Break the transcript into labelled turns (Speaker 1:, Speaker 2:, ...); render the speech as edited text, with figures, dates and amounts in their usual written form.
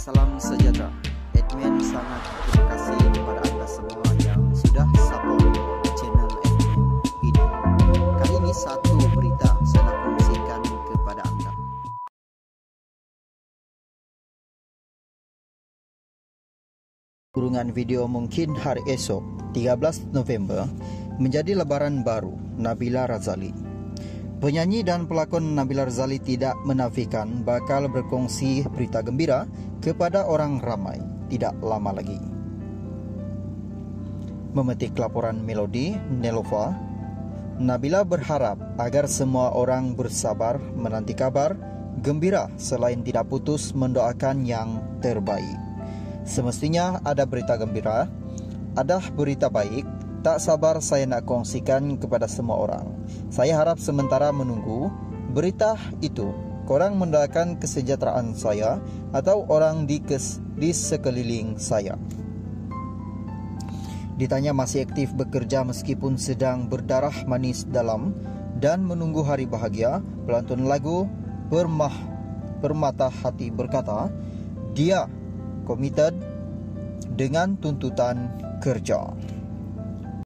Speaker 1: Salam sejahtera. Admin sangat terima kasih kepada anda semua yang sudah support channel admin ini. Kali ini satu berita saya nak kongsikan kepada anda. Kurungan video mungkin hari esok 13 November menjadi lebaran baru Nabila Razali. Penyanyi dan pelakon Nabila Razali tidak menafikan bakal berkongsi berita gembira kepada orang ramai tidak lama lagi. Memetik laporan Melody Nelova, Nabila berharap agar semua orang bersabar menanti kabar gembira selain tidak putus mendoakan yang terbaik. Semestinya ada berita gembira, ada berita baik. Tak sabar saya nak kongsikan kepada semua orang. Saya harap sementara menunggu berita itu, korang mendoakan kesejahteraan saya atau orang di sekeliling saya. Ditanya masih aktif bekerja meskipun sedang berdarah manis dalam dan menunggu hari bahagia, pelantun lagu Permata Hati berkata, dia committed dengan tuntutan kerja.